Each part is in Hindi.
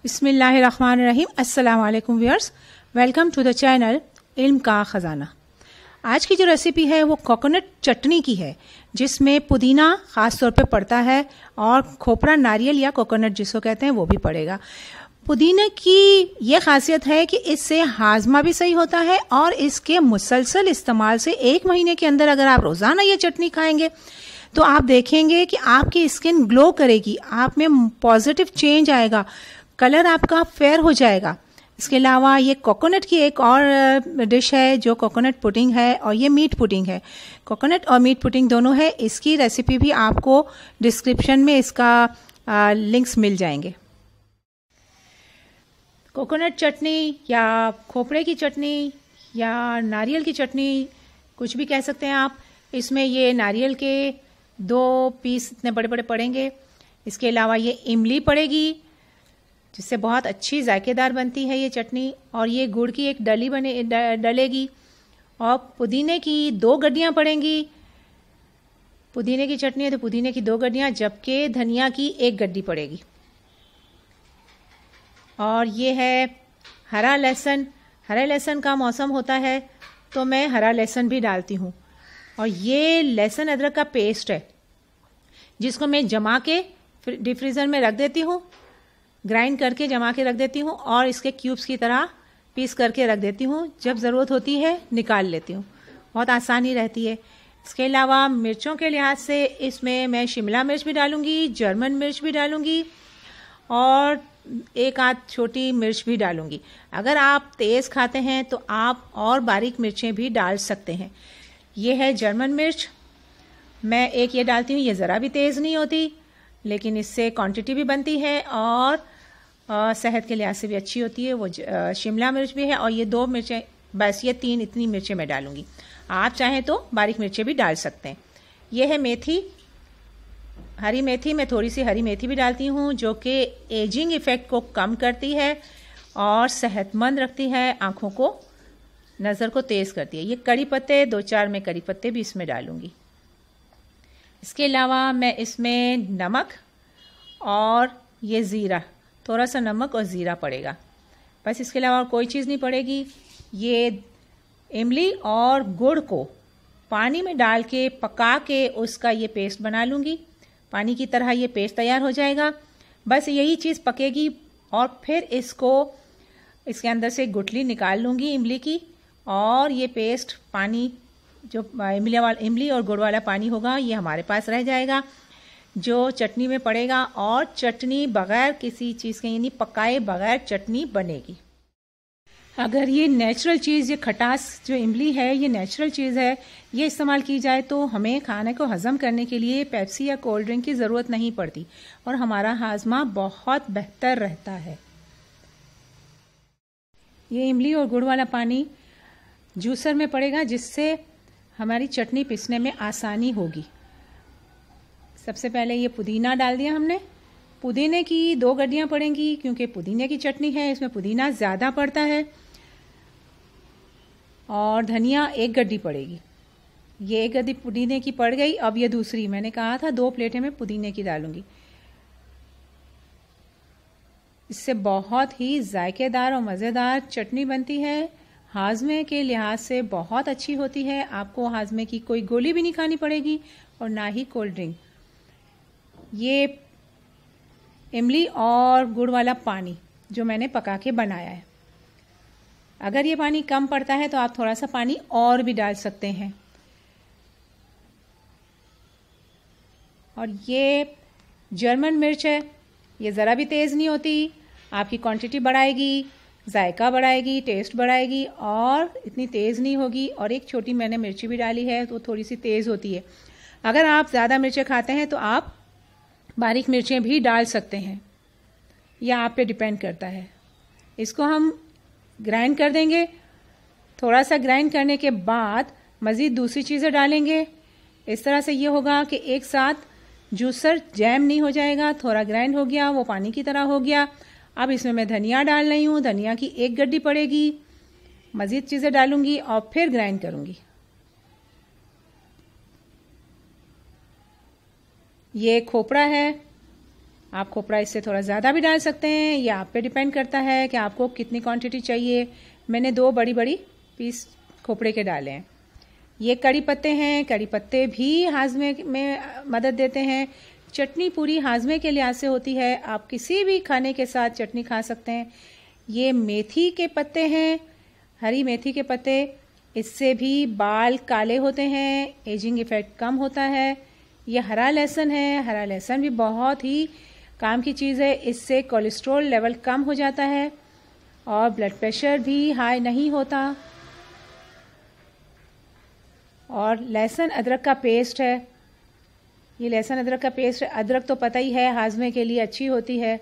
बिस्मिल्लाहिर्रहमानिर्रहीम। अस्सलाम वालेकुम viewers, welcome to the channel इल्म का ख़जाना। आज की जो रेसिपी है वो कोकोनट चटनी की है, जिसमें पुदीना ख़ास तौर पे पड़ता है और खोपरा नारियल या कोकोनट जिसको कहते हैं वो भी पड़ेगा। पुदीने की ये खासियत है कि इससे हाजमा भी सही होता है और इसके मुसलसल इस्तेमाल से 1 महीने के अंदर अगर आप रोज़ाना ये चटनी खाएंगे तो आप देखेंगे कि आपकी स्किन ग्लो करेगी, आप में पॉजिटिव चेंज आएगा, कलर आपका फेयर हो जाएगा। इसके अलावा ये कोकोनट की एक और डिश है जो कोकोनट पुडिंग है और ये मीट पुडिंग है। कोकोनट और मीट पुडिंग दोनों है। इसकी रेसिपी भी आपको डिस्क्रिप्शन में इसका लिंक्स मिल जाएंगे। कोकोनट चटनी या खोपरे की चटनी या नारियल की चटनी, कुछ भी कह सकते हैं आप। इसमें ये नारियल के 2 पीस इतने बड़े बड़े पड़ेंगे। इसके अलावा ये इमली पड़ेगी जिससे बहुत अच्छी जायकेदार बनती है ये चटनी, और ये गुड़ की एक डलेगी और पुदीने की 2 गड्डियाँ पड़ेंगी। पुदीने की चटनी है तो पुदीने की 2 गड्डियाँ, जबकि धनिया की 1 गड्डी पड़ेगी। और ये है हरा लहसुन। हरा लहसुन का मौसम होता है तो मैं हरा लहसुन भी डालती हूँ। और ये लहसुन अदरक का पेस्ट है जिसको मैं जमा के डीप फ्रीज़र में रख देती हूँ, ग्राइंड करके जमा के रख देती हूँ और इसके क्यूब्स की तरह पीस करके रख देती हूँ। जब ज़रूरत होती है निकाल लेती हूँ, बहुत आसानी रहती है। इसके अलावा मिर्चों के लिहाज से इसमें मैं शिमला मिर्च भी डालूँगी, जर्मन मिर्च भी डालूँगी और 1 आध छोटी मिर्च भी डालूँगी। अगर आप तेज़ खाते हैं तो आप और बारीक मिर्चें भी डाल सकते हैं। ये है जर्मन मिर्च, मैं 1 ये डालती हूँ। ये ज़रा भी तेज़ नहीं होती, लेकिन इससे क्वांटिटी भी बनती है और सेहत के लिहाज से भी अच्छी होती है। वो शिमला मिर्च भी है और ये 2 मिर्चें, बस ये 3 इतनी मिर्चें मैं डालूंगी। आप चाहें तो बारीक मिर्चें भी डाल सकते हैं। ये है मेथी, हरी मेथी। मैं थोड़ी सी हरी मेथी भी डालती हूँ जो कि एजिंग इफ़ेक्ट को कम करती है और सेहतमंद रखती है, आँखों को, नज़र को तेज़ करती है। ये कड़ी पत्ते 2-4 मैं कड़ी पत्ते भी इसमें डालूंगी। इसके अलावा मैं इसमें नमक और ये ज़ीरा, थोड़ा सा नमक और ज़ीरा पड़ेगा, बस। इसके अलावा और कोई चीज़ नहीं पड़ेगी। ये इमली और गुड़ को पानी में डाल के पका के उसका ये पेस्ट बना लूँगी। पानी की तरह ये पेस्ट तैयार हो जाएगा। बस यही चीज़ पकेगी और फिर इसको इसके अंदर से गुठली निकाल लूँगी इमली की, और ये पेस्ट पानी जो इमली और गुड़ वाला पानी होगा ये हमारे पास रह जाएगा, जो चटनी में पड़ेगा। और चटनी बगैर किसी चीज़ के, यानी पकाए बगैर चटनी बनेगी। अगर ये नेचुरल चीज़, ये खटास जो इमली है ये नेचुरल चीज़ है, ये इस्तेमाल की जाए तो हमें खाने को हज़म करने के लिए पेप्सी या कोल्ड ड्रिंक की ज़रूरत नहीं पड़ती और हमारा हाजमा बहुत बेहतर रहता है। ये इमली और गुड़ वाला पानी जूसर में पड़ेगा जिससे हमारी चटनी पीसने में आसानी होगी। सबसे पहले ये पुदीना डाल दिया हमने। पुदीने की 2 गड्डियाँ पड़ेंगी क्योंकि पुदीने की चटनी है, इसमें पुदीना ज़्यादा पड़ता है। और धनिया 1 गड्डी पड़ेगी। ये 1 गड्डी पुदीने की पड़ गई। अब ये दूसरी, मैंने कहा था 2 प्लेटें मैं पुदीने की डालूंगी। इससे बहुत ही जायकेदार और मज़ेदार चटनी बनती है। हाजमे के लिहाज से बहुत अच्छी होती है। आपको हाजमे की कोई गोली भी नहीं खानी पड़ेगी और ना ही कोल्ड ड्रिंक। ये इमली और गुड़ वाला पानी जो मैंने पका के बनाया है, अगर ये पानी कम पड़ता है तो आप थोड़ा सा पानी और भी डाल सकते हैं। और ये जर्मन मिर्च है, ये ज़रा भी तेज़ नहीं होती, आपकी क्वांटिटी बढ़ाएगी, जायका बढ़ाएगी, टेस्ट बढ़ाएगी और इतनी तेज़ नहीं होगी। और 1 छोटी मैंने मिर्ची भी डाली है तो थोड़ी सी तेज़ होती है। अगर आप ज़्यादा मिर्चें खाते हैं तो आप बारीक मिर्चें भी डाल सकते हैं, यह आप पे डिपेंड करता है। इसको हम ग्राइंड कर देंगे। थोड़ा सा ग्राइंड करने के बाद मज़ीद दूसरी चीज़ें डालेंगे। इस तरह से ये होगा कि एक साथ जूसर जैम नहीं हो जाएगा। थोड़ा ग्राइंड हो गया, वो पानी की तरह हो गया। अब इसमें मैं धनिया डाल रही हूँ। धनिया की 1 गड्डी पड़ेगी। मज़ीद चीज़ें डालूंगी और फिर ग्राइंड करूंगी। ये खोपड़ा है, आप खोपरा इससे थोड़ा ज़्यादा भी डाल सकते हैं, ये आप पे डिपेंड करता है कि आपको कितनी क्वांटिटी चाहिए। मैंने 2 बड़ी बड़ी पीस खोपरे के डाले हैं। ये कड़ी पत्ते हैं, कड़ी पत्ते भी हाजमे में मदद देते हैं। चटनी पूरी हाजमे के लिहाज से होती है, आप किसी भी खाने के साथ चटनी खा सकते हैं। ये मेथी के पत्ते हैं, हरी मेथी के पत्ते, इससे भी बाल काले होते हैं, एजिंग इफेक्ट कम होता है। ये हरा लहसुन है, हरा लहसुन भी बहुत ही काम की चीज़ है, इससे कोलेस्ट्रॉल लेवल कम हो जाता है और ब्लड प्रेशर भी हाई नहीं होता। और लहसुन अदरक का पेस्ट है, ये लहसुन अदरक का पेस्ट है। अदरक तो पता ही है हाजमे के लिए अच्छी होती है।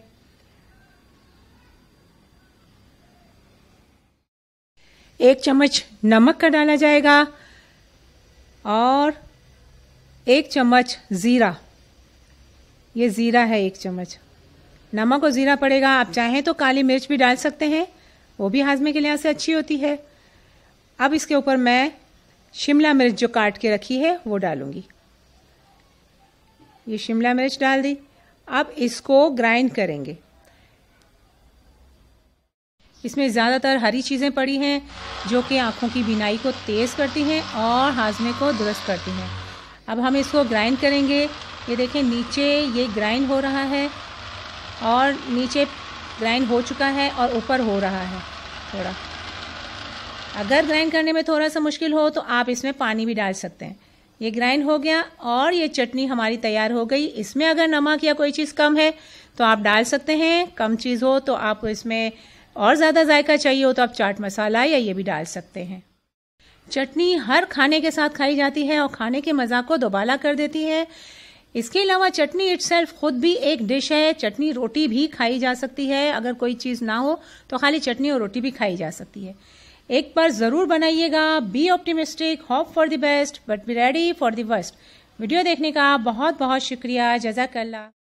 एक चम्मच नमक का डाला जाएगा और 1 चम्मच ज़ीरा, ये ज़ीरा है 1 चम्मच। नमक और ज़ीरा पड़ेगा। आप चाहें तो काली मिर्च भी डाल सकते हैं, वो भी हाजमे के लिहाज से अच्छी होती है। अब इसके ऊपर मैं शिमला मिर्च जो काट के रखी है वो डालूंगी। ये शिमला मिर्च डाल दी। अब इसको ग्राइंड करेंगे। इसमें ज़्यादातर हरी चीज़ें पड़ी हैं जो कि आँखों की बीनाई को तेज़ करती हैं और हाजमे को दुरुस्त करती हैं। अब हम इसको ग्राइंड करेंगे। ये देखें नीचे ये ग्राइंड हो रहा है और नीचे ग्राइंड हो चुका है और ऊपर हो रहा है थोड़ा। अगर ग्राइंड करने में थोड़ा सा मुश्किल हो तो आप इसमें पानी भी डाल सकते हैं। ये ग्राइंड हो गया और ये चटनी हमारी तैयार हो गई। इसमें अगर नमक या कोई चीज़ कम है तो आप डाल सकते हैं, कम चीज़ हो तो आप इसमें और ज़्यादा जायका चाहिए हो तो आप चाट मसाला या ये भी डाल सकते हैं। चटनी हर खाने के साथ खाई जाती है और खाने के मज़ा को दोबाला कर देती है। इसके अलावा चटनी इटसेल्फ खुद भी एक डिश है। चटनी रोटी भी खाई जा सकती है, अगर कोई चीज़ ना हो तो खाली चटनी और रोटी भी खाई जा सकती है। एक बार ज़रूर बनाइएगा। Be optimistic, hope for the best but be ready for the worst. Video देखने का बहुत बहुत शुक्रिया। जज़ाकल्लाह।